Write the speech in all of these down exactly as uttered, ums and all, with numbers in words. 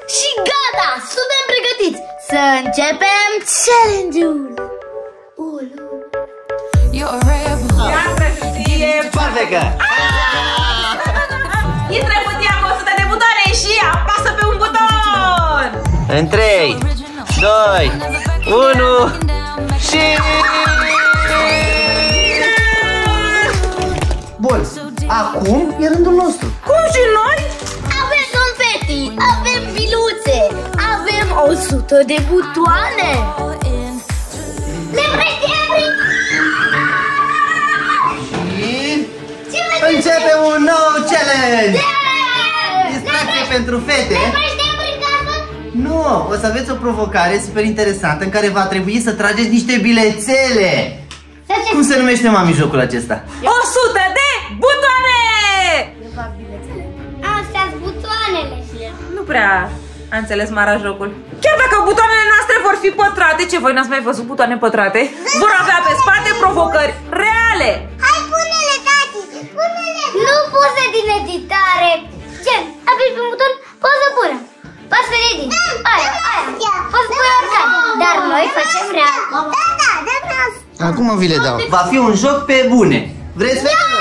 Și gata, suntem pregătiți să începem challenge-ul. Ulu. E perfectă! Intră în cutia cu o sută de butoane și apasă pe un buton! În trei, doi, unu și... Bun, acum e rândul nostru. Cum și noi? Avem confeti, avem biluțe, avem o sută de butoane. Le prăstim prin... Și începe un nou challenge! Distracție pentru fete. Le prăstim prin casă? Nu, o să aveți o provocare super interesantă în care va trebui să trageți niște bilețele. Cum se numește, mami, jocul acesta? o sută de butoane! Astea sunt butoanele. Nu prea a înțeles Mara jocul. Chiar dacă butoanele noastre vor fi pătrate, ce voi n-ați mai văzut butoane pătrate? Vor avea pe spate provocări reale. Hai, pune-le, tati, pune-le. Nu poze din editare. Ce? Apeși pe un buton, poză bună. Poți să edit. Aia, aia. Poți pune oricare. Dar noi facem real. Da, da, da, da. Acum vi le dau. Va fi un joc pe bune. Vreți, fetelor?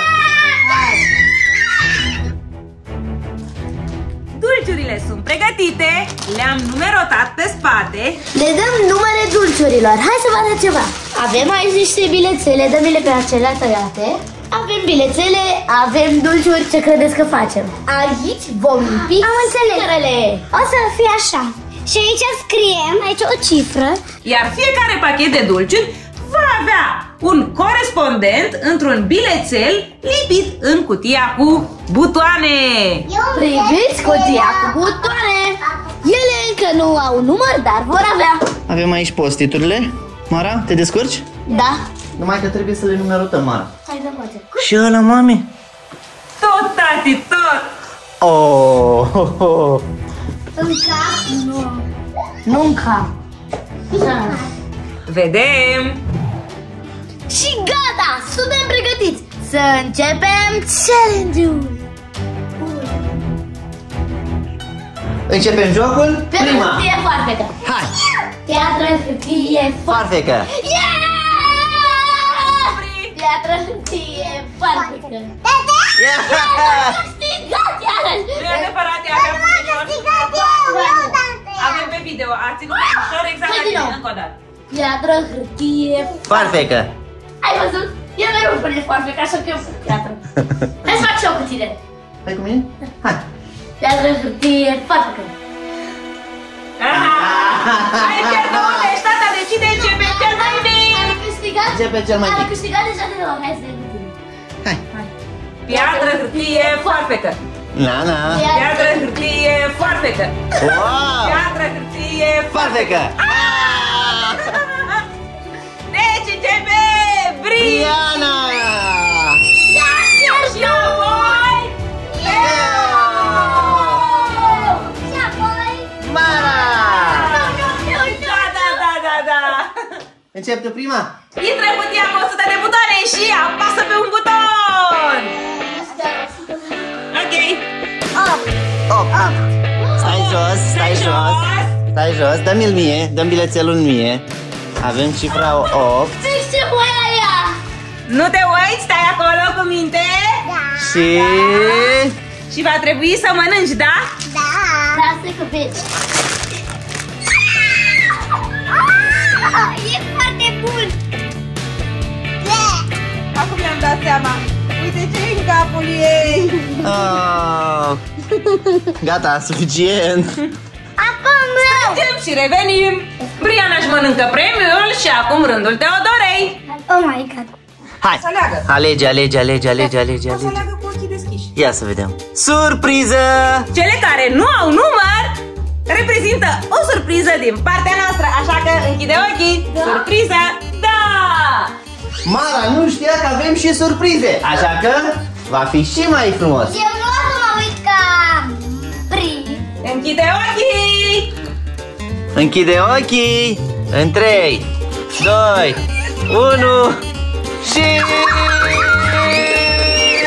Dulciurile sunt pregătite, le-am numerotat pe spate. Le dăm numere dulciurilor. Hai să vadă ceva. Avem aici niște bilețele, dă-mi-le pe acelea tăiate. Avem bilețele, avem dulciuri, ce credeți că facem? Aici vom lipi. Am înțeles. O să fie așa. Și aici scriem, aici o cifră. Iar fiecare pachet de dulciuri va avea un corespondent într-un bilețel lipit în cutia cu butoane. Priviți cutia cu butoane. Ele încă nu au număr, dar vor avea. Avem aici post-it-urile. Mara, te descurci? Da. Numai că trebuie să le numerotăm, Mara. Hai să facem. Și ăla, mami? Tot, tati, tot! Oh, oh, oh. În cap? Nu. Nu în cap. Vedem! Și gata! Suntem pregătiți să începem challenge-ul. Începem jocul? Pe Prima. hârtie foarfecă. Hai! Piatră, hârtie, Foarfecă. yeah! Piatră, hârtie, foarfecă. Yeah! Câștigat iarăși! Nu e adevărat, e avem Avem pe video, a ținut ușor exact la tine, încă o dată. Piatră, hârtie, Foarfecă. ai văzut? El mereu îmi pune foarfecă, așa că eu fac piatră. Hai să fac și eu cu tine. Hai cu mine? Hai! Piatră, hârtie, foarfecă. Hai, pierdut, deci tata decide ce pe cel mai mic. Are câștigat? Începe cel mai Are mic. câștigat deja de două, hai să vedem cu tine. Hai! Piatră, hârtie, foarfecă. Na, na! Piatră, hârtie, foarfecă. Wow! Piatră, hârtie, Foarfecă! Deci începe Briana! Și apoi Și apoi... Mara! Da, da, da, da, da. Încep tu prima? Intră în cutia cu o sută de butoane și apasă pe un buton. Ok. opt. Stai jos, stai jos. Stai jos, dă-mi-l mie, dă-mi bilețelul mie. Avem cifra opt. Zici ce voia ea! Nu te uiți, stai acolo cu minte. Și... Și va trebui să mănânci, da? Da! Lasă că vezi. E foarte bun! Acum mi-am dat seama. Uite ce e în capul ei. Oh. Gata, suficient. Acum eu! Mergem și revenim. Briana își mănâncă premiul și acum rândul Teodorei. Oh my god! Hai, Să aleagă. alege, alege, alege, alege, alege, O să alege. aleagă cu ochii deschiși. Ia să vedem. Surpriză! Cele care nu au număr reprezintă o surpriză din partea noastră, așa că închide ochii. Da. Surpriză, da! Mara nu știa că avem și surprize, așa că va fi și mai frumos. Eu nu o să mă uit ca... Bri. Închide ochii! Închide ochii. În trei, doi, unu și...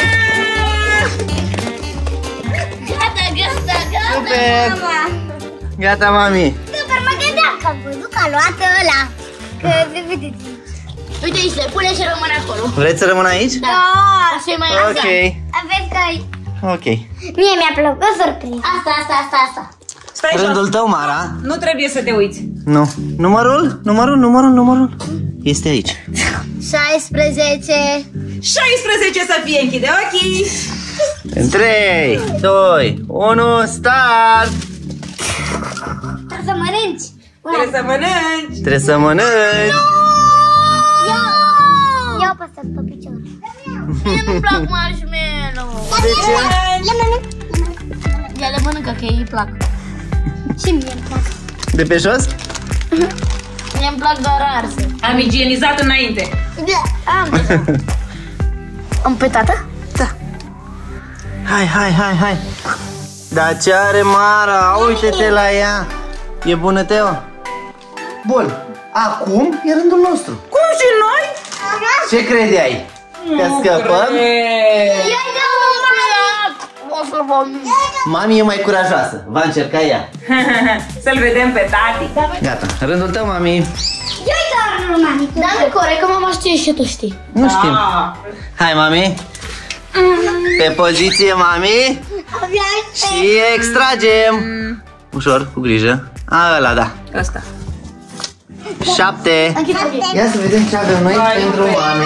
Gata, gata, gata, Super! mama! Gata, mami. Super, mă gândeam că am văzut că a luat ăla. Că, vedeți. Uite aici, le pune și rămâne acolo. Vreți să rămân aici? Da. Așa e mai Ok. Aveți că... Ok. Mie mi-a plăcut surpriza. Asta, asta, asta, asta. Stai jos. Rândul tău, Mara. Nu trebuie să te uiți. Nu. Numărul? Numărul? Numărul? Numărul? Este aici. șaisprezece. șaisprezece să fie, închide ochii. În trei, doi, unu, start! Trebuie să mănânci. Trebuie să mănânci. Trebuie să mănânci. Ia, ia apăsat pe picior. Mie nu-mi plac marshmallow. De ce? Le mănânc. Ea le mănâncă, că ei îi plac. Și mie îmi plac. De pe jos? Mie îmi plac doar arse. Am igienizat înainte. Da, am deja. Am pe tată? Da. Hai, hai, hai, hai. Dar ce are Mara? Uite-te la ea. E bună, Teo? Bun. Acum e rândul nostru. Cum și noi? Ce credeai? Că scăpăm? Ia-i de un plac. O să vomit. Mami e mai curajoasă. Va încerca ea. Să-l vedem pe tati. Gata. Rândul tău, mami. Ia-i doar nu, mami. Dar nu corect, că mama știe și tu știi. Nu știm. Ah. Hai, mami. Pe poziție, mami. Și extragem. Ușor, cu grijă. A, ăla, da. Asta. Șapte. Ia să vedem ce avem noi Hai, pentru hai. mami.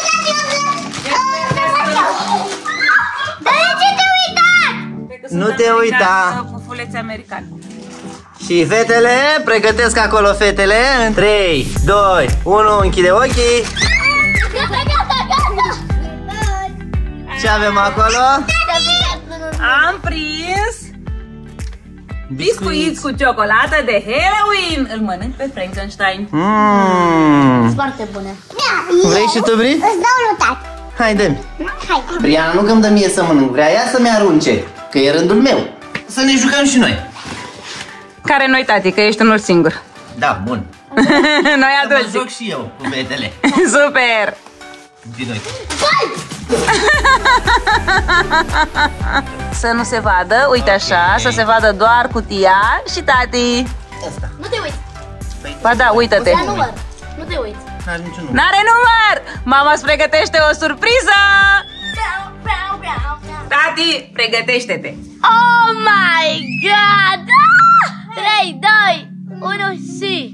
Dar de ce te uitați? Nu te uita. Pufuleți americani. Și fetele, pregătesc acolo fetele. În trei, doi, unu, închide ochii. Gata, gata, gata. Ce avem acolo? Am prins biscuiți cu ciocolată de Halloween. Îl mănânc pe Frankenstein. Mm. Foarte bune. Vrei și tu, Bri? Îți dau notat. Hai, dă-mi. Hai. Briana, nu că-mi dă mie să mănânc, vrea ea să-mi arunce, că e rândul meu. Să ne jucăm și noi. Care noi, tati, că ești unul singur. Da, bun. Noi Să mă adulți. joc și eu cu fetele. Super. Vino aici. Să nu se vadă, uite așa, Ok. să se vadă doar cutia și tati. Asta. Nu te uiți. Ba da, uită-te. La număr. Nu te uiți. N-are niciun număr. N-are număr! Mama îți pregătește o surpriză! Breau, breau, breau, breau. Tati, pregătește-te! Oh my god! trei, doi, unu și...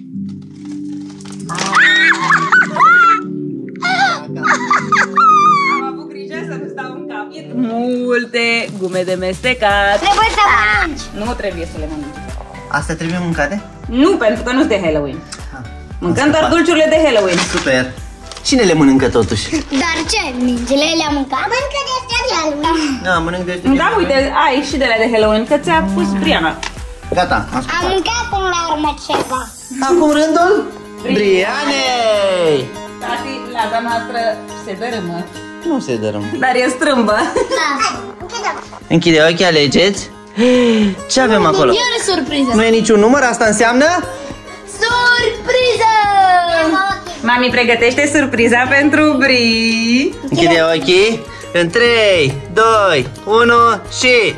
Am avut grijă să nu stau în cap. Multe gume de mestecat. Trebuie să mănânci. Nu trebuie să le mănânci. Astea trebuie mâncate? Nu, pentru că nu-s de Halloween. Ah, Mâncăm am doar scăpat. dulciurile de Halloween. Super. Cine le mănâncă totuși? Dar ce? Mingile le-am mâncat? Mănâncă de astea de Halloween. Da, mănânc de astea. Da, uite, ai și de la de Halloween, că ți-a pus Briana. Gata, am Am scăpat. mâncat până la urmă ceva. Acum rândul Brianei. Tati, laza noastră se dărâmă, Nu se dărâm. dar e strâmbă. Da. Închide ochii, alegeți. Ce avem acolo? E o surpriză. Nu e niciun număr, asta înseamnă? Surpriză! Mami pregătește surpriza pentru Bri. Închide ochii. În trei, doi, unu și...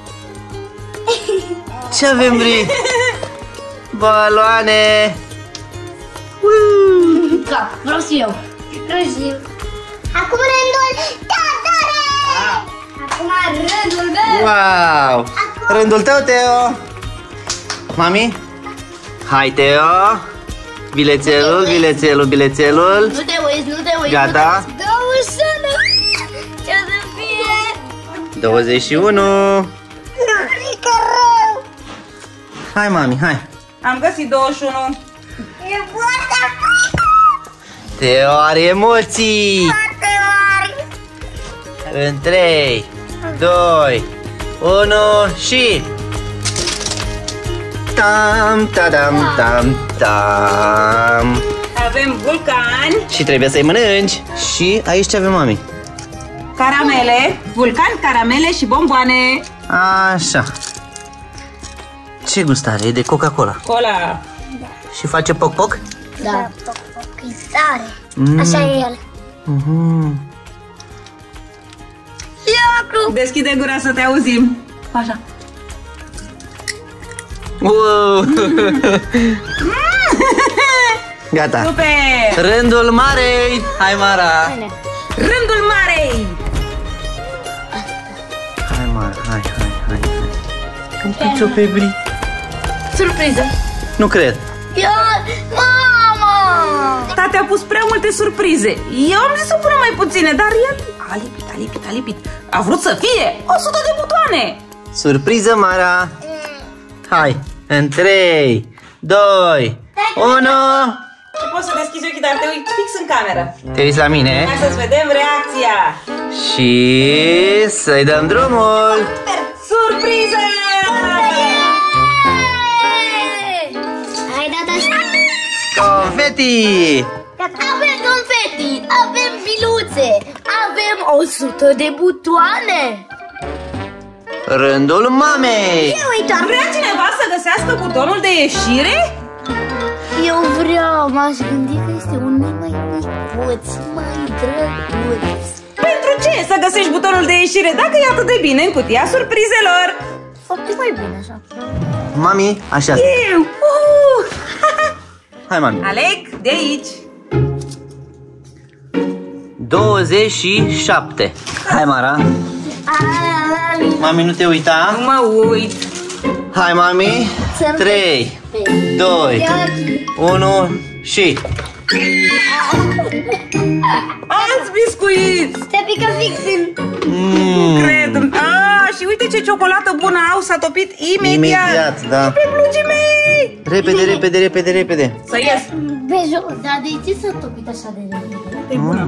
Ce avem, Bri? Baloane. Uuu. Da, vreau și eu. Vreau și eu. Acum rândul tatare! Acum rândul meu! Wow! Rândul tău, Teo. Mami? Hai, Teo. Bilețelul, bilețelul, bilețelul. Nu te uiți, nu te uiți. Gata. douăzeci și unu. Ce o să fie? douăzeci și unu. Frică rău. Hai, mami, hai. Am găsit douăzeci și unu. E foarte frică. Teo are emoții. Foarte mare. În trei, doi, unu și... Tam, tadam, tam, tam. Avem vulcani, Și trebuie să-i mănânci. Și aici ce avem, mami? caramele, vulcani, caramele și bomboane. Așa. Ce gust are? E de Coca-Cola. Cola. Și face poc-poc? Da. E tare. Mm. Așa e el. Mhm. Deschide gura să te auzim. Așa. Wow. Gata. Super! Rândul Marei. Hai, Mara. Bine. Rândul Marei! Hai, Mara, hai, hai, hai, hai. Împiți-o pe Bri. Surpriză. Nu cred. Ia, mama! Tati a pus prea multe surprize. Eu am zis să pună mai puține, dar el a lipit, a lipit, a lipit. A vrut să fie o sută de butoane. Surpriză, Mara. Hai, în trei, doi, unu. Nu poți să deschizi ochii, dar te uiți fix în cameră. Te uiți la mine Hai să-ți vedem reacția. și să-i dăm drumul. Surpriză! Hai, data asta. Confeti! Avem confeti, avem biluțe, avem o sută de butoane. Rândul mamei. Eu uita. Vrea cineva să găsească butonul de ieșire? Eu vreau, m-aș gândi că este un mai micuț, mai drăguț. Pentru ce să găsești butonul de ieșire dacă e atât de bine în cutia surprizelor? Foarte mai bine așa. Mami, așa. Eu! Uh! Hai, mami. Aleg de aici. douăzeci și șapte. Hai, Mara. Mami, nu te uita. Nu mă uit. Hai, mami. trei, doi, unu și... Alți biscuiți! Te pică fix în... Mm. Cred. Ah, și uite ce ciocolată bună au, s-a topit imediat. Imediat, da. Pe blugii mei! Repede, repede, repede, repede. Să ies. Pe jos, dar de ce s-a topit așa de repede? E bună.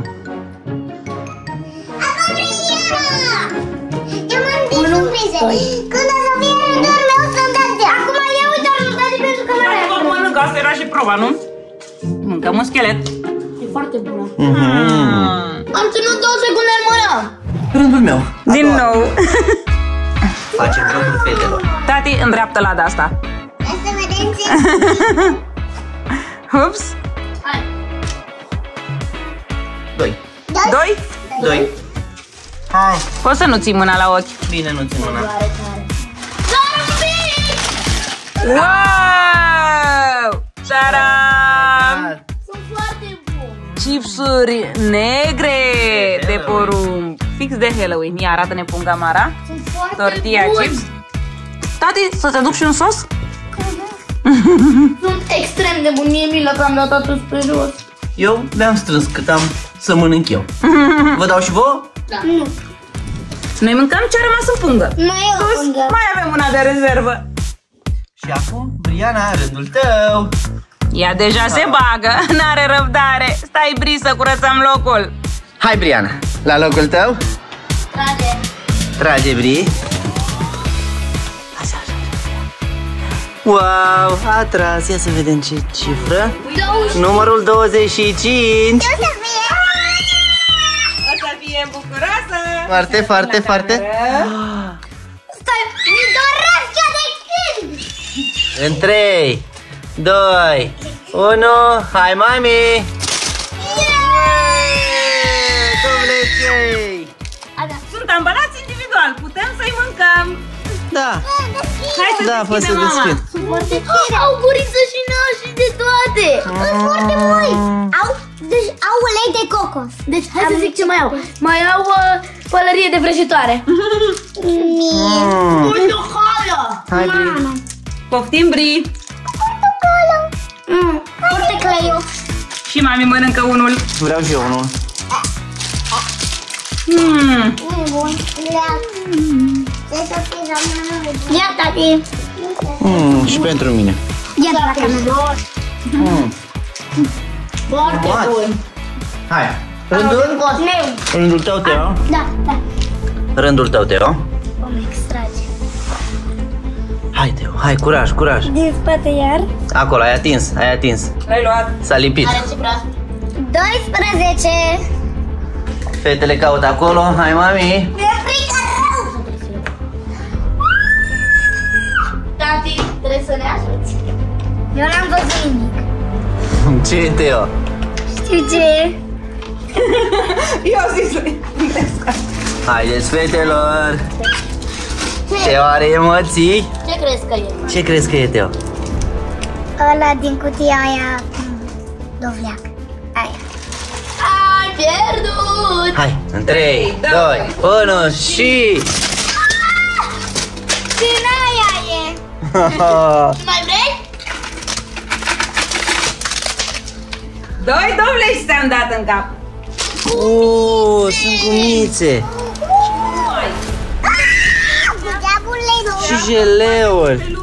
Eu m-am zis surprize. Când o să fie rândul meu să-mi dați de. Acum eu uite rezultate pentru că mai Hai, vă mănânc, asta era și proba, nu? Mâncăm un schelet. E foarte bună. Mm. Am ținut două secunde în mână. Rândul meu. Din nou. Facem jocul fetelor. Tati, îndreaptă la de asta. Hai să vedem ce... Ups. Hai. Doi. Doi. Doi. Hai. Poți să nu ții mâna la ochi. Bine, nu țin mâna. Doare tare. Doar un pic! Wow! Ta-dam! Sunt foarte bune. Chipsuri negre de porumb. Fix de Halloween. Ia, arată-ne punga, Mara. Sunt foarte Tortilla buni. chips. Tati, să te duc și un sos? Sunt extrem de buni. Mie milă că am dat atât spre jos. Eu mi-am strâns cât am să mănânc eu. Vă dau și vouă? Da. Nu. Noi mâncăm ce a rămas în pungă. Mai e o Plus, pungă. mai avem una de rezervă. Și acum, Briana, rândul tău. Ea deja se bagă, n-are răbdare. Stai, Bri, să curățăm locul. Hai, Briana, la locul tău. Trage. Trage, Bri. Așa, așa. Wow, a tras. Ia să vedem ce cifră. douăzeci. Numărul douăzeci și cinci. O să fie. O să fie bucuroasă. Foarte, foarte, foarte. Stai, mi doresc de când. În trei, doi, unu. Hai, mami. Covleței. Sunt ambalați individual, putem să-i mâncăm. Da. Hai să Da, fă să deschidem, mama. deschid. Sunt foarte tine. Au guriță și naș și de toate. Sunt foarte moi. Au, deci au ulei de cocos. Deci hai să zic ce mai au. Mai au uh, pălărie de vrăjitoare. Mie. Mm. Portocală. Hai, Bri. Poftim, Bri. Portocală. Mm. Portocală. Și mami mănâncă unul. Vreau și eu unul. Mm. Bun. Ia, tati. Mm, și pentru mine. Ia, tati. Mm. Foarte What? bun. Hai. Rândul? Meu. Rândul tău, Teo. Da, da. Rândul tău, Teo. Vom extrage. Hai, Teo. Hai, curaj, curaj. Din spate iar. Acolo, ai atins, ai atins. L-ai luat. S-a lipit. Are cifra. doisprezece. Fetele caută acolo. Hai, mami. Mi-e frică rău. Tati, trebuie să ne ajuți. Eu n-am văzut nimic. Ce e, Teo? Știu ce? Eu zis. Haideți, fetelor. Teo are emoții. Ce crezi că e? Ce crezi că e, Teo? Ăla din cutia aia dovleac. Aia. Ai pierdut! Hai, în trei, doi, unu și... Din aia e. Mai vrei? Doi dovlești ți-am dat în cap. Uuu, sunt gumițe și jeleuri.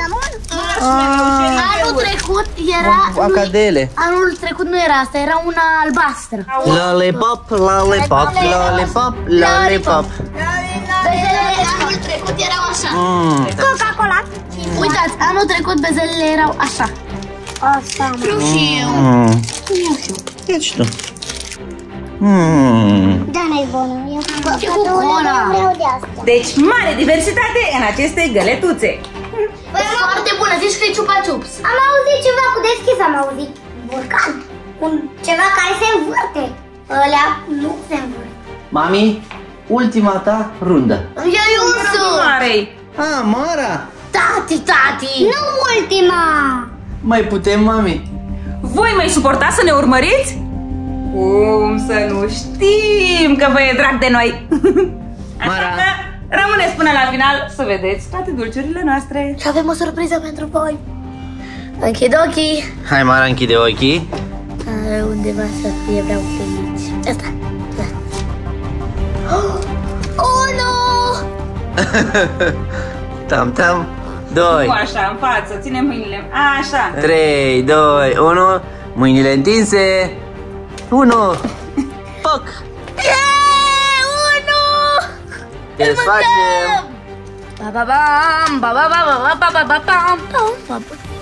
Anul trecut era... Acadele. Anul trecut nu era asta, era una albastră. Lollipop, lollipop, lollipop, lollipop. Bezelele anul trecut erau așa. Mm. Coca-Cola. Uitați, anul trecut bezelele erau așa. Asta, mă. Știu și eu. Mm. Ia și tu. Mm. Da, n-ai bună. Eu Ce cu cola? vreau de asta. Deci, mare diversitate în aceste găletuțe. Foarte bună, zici că e Chupa Chups. Am auzit ceva cu deschis, am auzit burcan. Un ceva care se învârte. Ălea nu se învârte. Mami, ultima ta rundă. Eu Iusu! Marei. Ah, Mara. Tati, tati! Nu ultima. Mai putem, mami? Voi mai suportați să ne urmăriți? Cum să nu știm că vă e drag de noi. Așa Mara. că rămâneți până la final să vedeți toate dulciurile noastre. Și avem o surpriză pentru voi. Închid ochii. Hai, Mara, închide ochii. A, undeva să fie, vreau pe aici. Asta. Da. Oh, nu! Tam, tam. Doi, Nu așa, în față, ține mâinile. Așa. trei, doi, unu. Mâinile întinse. unu. Foc. Yeah! Unu! Desfacem. Ba ba bam, ba ba ba ba ba ba ba bam, bam.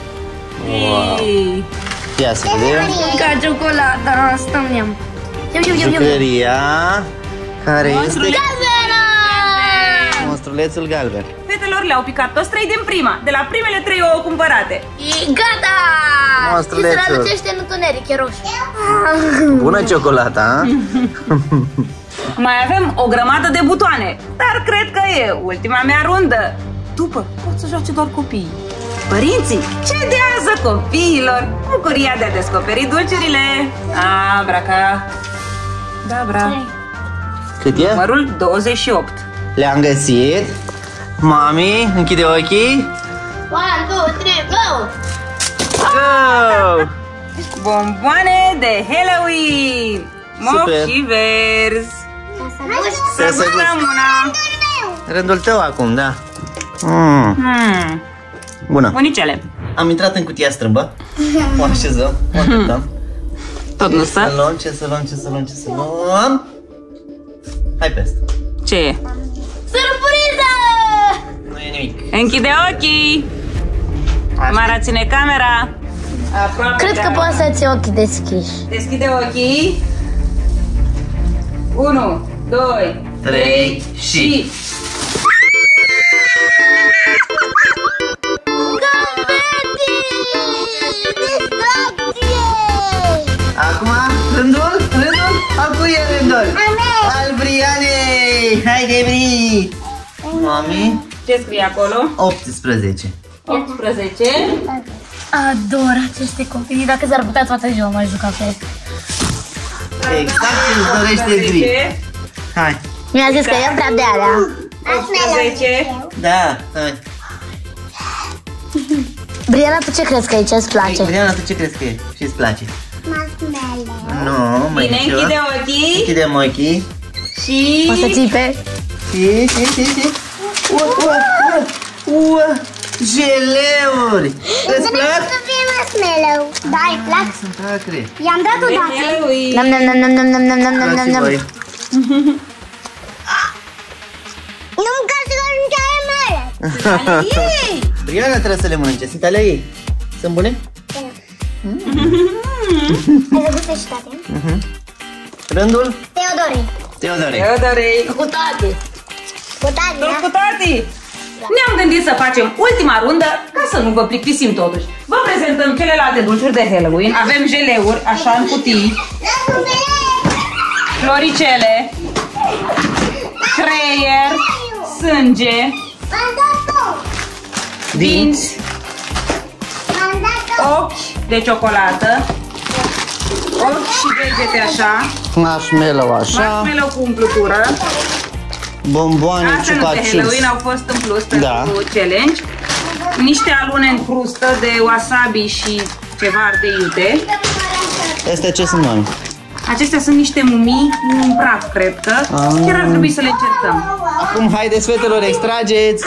Ei. Ia să vedem. Ca ciocolata, asta mi-am. Iau, iau, iau, iau. Jucăria care este Galbenă! monstrulețul galben. Fetelor le-au picat toți trei din prima. De la primele trei ouă cumpărate. E gata! Monstrulețul. Și se rălucește în întuneric, e roșu. Bună ciocolata, a? Mai avem o grămadă de butoane, dar cred că e ultima mea rundă. După pot să joace doar copiii. Părinții cedează copiilor bucuria de a descoperi dulciurile. Abraca. Da, bra. Cât e? Numărul douăzeci și opt. Le-am găsit. Mami, închide ochii. One, two, three, go! Go! Bomboane de Halloween. Mof Super. și verzi. Să se Să una. Rândul tău acum, da. Mm. Hmm. Bună. Bunicele. Am intrat în cutia strâmbă. O așezăm, o așteptăm. Tot nu Să să? luăm, ce să luăm, ce să luăm, ce să luăm. Hai pe asta. Ce e? Surpriză! Nu e nimic. Închide ochii. Mara ține camera. Aproape Cred că de- poți să ți ochii deschiși. Deschide ochii. unu, doi, Trei trei și- și... Acum, rândul, rândul, acum e rândul. Al Brianei. Hai, Debri. Mami, Ce scrie acolo? optsprezece. optsprezece. Ador aceste copii. Dacă s-ar putea toată ziua m-aș juca cu ei. Exact ce îți dorește Bri. Hai. Mi-a zis că e prea de alea. optsprezece. Da, hai. Briana, tu ce crezi că e? Ce-ți place? Briana, tu ce crezi că e? Și îți place? Marshmallow. Nu, mai Bine, nicio. închide ochii. Închidem ochii. Și... O să țipe? Și, și, și, și. Ua, ua, ua, ua. Jeleuri. Îți plac? Să fie marshmallow. Da, îi plac. Sunt acre. I-am dat De odată. Halloween. Nam, nam, nam, nam, nam, nam, nam, nam, nam, Luați nam. voi. Nu-mi casă că nu ai mele. Ale ei. Briana trebuie să le mănânce. Sunt ale ei. Sunt bune? Ai văzut și toate? Rândul? Teodore. Teodore. Teodorei. Cu toate. Cu tati, Tot da? cu tati. Ne-am gândit să facem ultima rundă ca să nu vă plictisim totuși. Vă prezentăm celelalte dulciuri de Halloween. Avem jeleuri, așa în cutii, floricele, creier, sânge, dinți, M-am dat ochi de ciocolată, ochi și degete așa, Marshmallow așa, marshmallow cu umplutură. bomboane, Astea nu ciupa de chips. Halloween au fost în plus pentru Da. challenge. Niște alune în crustă de wasabi și ceva ardei iute. Astea ce sunt, mami? Acestea sunt niște mumii în praf, cred că. Ah. Chiar ar trebui să le încercăm. Acum, haideți, fetelor, extrageți!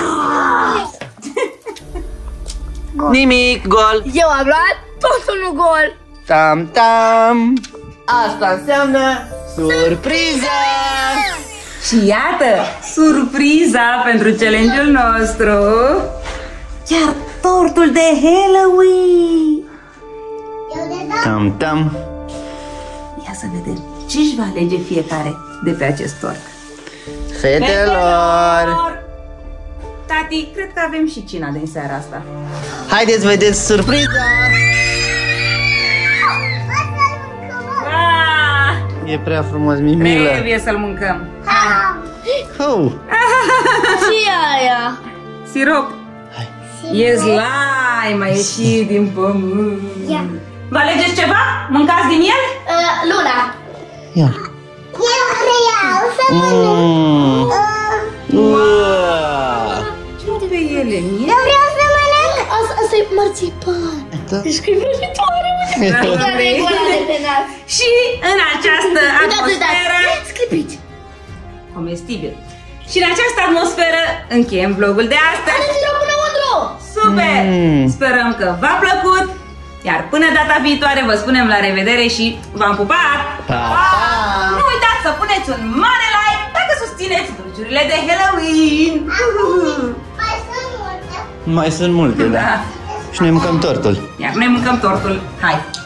Nimic, gol! Eu am luat totul nu gol. Tam, tam! Asta înseamnă surpriză! Și iată, surpriza pentru challenge-ul nostru. Chiar tortul de Halloween. Eu de dat. Tam, tam! Ia să vedem ce își va alege fiecare de pe acest tort. Fetelor! Tati, cred că avem și cina din seara asta. Haideți, vedeți surpriza! Ah, E prea frumos, Mimilă! trebuie să-l mâncăm. Oh. Și aia. Sirop. E slime, a ieșit din pământ. Ia. Vă alegeți ceva? Mâncați din el? Uh, Luna. Ia! Eu vreau să Mm. Uaa. Ce pe ele? Eu vreau să mănânc. Asta, asta e marțipan. Da. Deci că e vrăjitoare, mă. Dar e gola de pe nas. Și în această Uitați, atmosferă uitați. Sclipici. comestibil. Și în această atmosferă încheiem vlogul de astăzi. Are sirop înăuntru. Super! Mm. Sperăm că v-a plăcut. Iar până data viitoare vă spunem la revedere și v-am pupat! Pa, pa! Nu uitați să puneți un mare like dacă susțineți dulciurile de Halloween! Mai sunt multe. Mai sunt multe, da. Da. Și noi mâncăm tortul. Iar noi mâncăm tortul. Hai!